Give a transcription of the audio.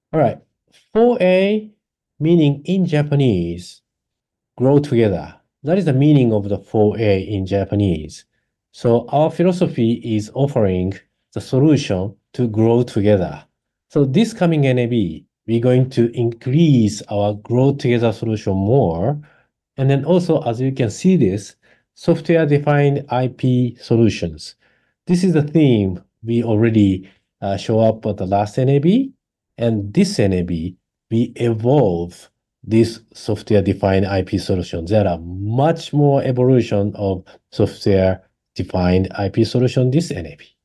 All right. 4A, meaning in Japanese, grow together. That is the meaning of the 4A in Japanese. So our philosophy is offering the solution to grow together. So this coming NAB, we're going to increase our grow together solution more. And then also, as you can see this, software-defined IP solutions. This is the theme we already show up at the last NAB. And this NAB, we evolve this software-defined IP solution. There are much more evolution of software-defined IP solution this NAB.